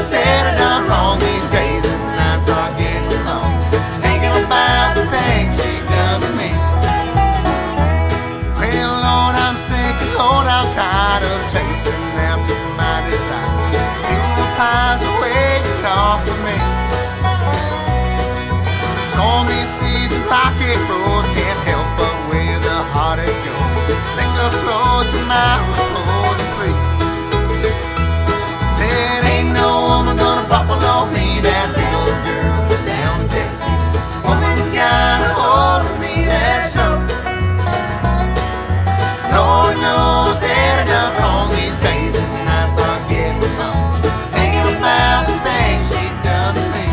knows that I done wrong. These days and nights are getting long, thinking about the things she done to me. Well, Lord, I'm sick, and Lord, I'm tired of chasing after my desire. Funeral pies are waiting off for me. Stormy seas and rocket roads can't help but where the heart it goes. Liquor flows to my repose and free. Said ain't no woman gonna buffalo me, that little girl down in Tennessee. Woman's got a hold of me, that's so. Lord knows that I done wrong. These days and nights are getting long, thinking about the things she done to me.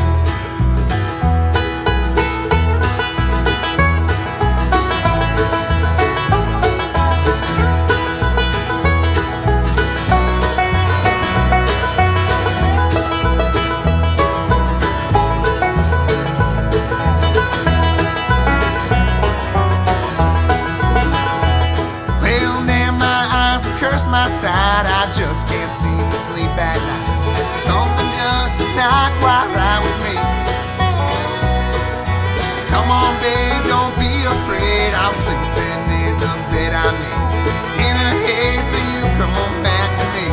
My side, I just can't seem to sleep at night. Something just is not quite right with me. Come on, babe, don't be afraid. I'm sleeping in the bed I'm in a haze, so you come on back to me.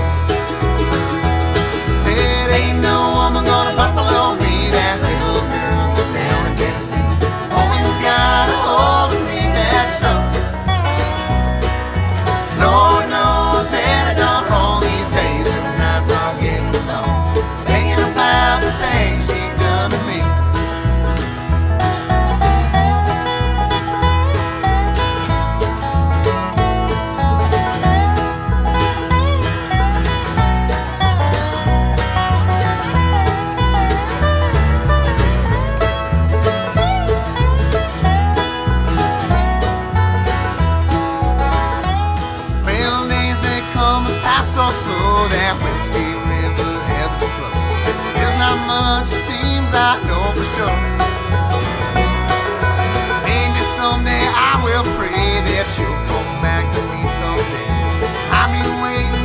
Said ain't no woman gonna buffalo me, that little girl down in Tennessee. Woman's got a hold of me, that's so. Lord knows that I done wrong. These days and nights are getting long, thinking about the things she done to me. Well, days they come and pass so slow, that whiskey river ebbs and flows. There's not much it seems I know for sure. Maybe someday I will pray that you'll come back to me someday. I've been waiting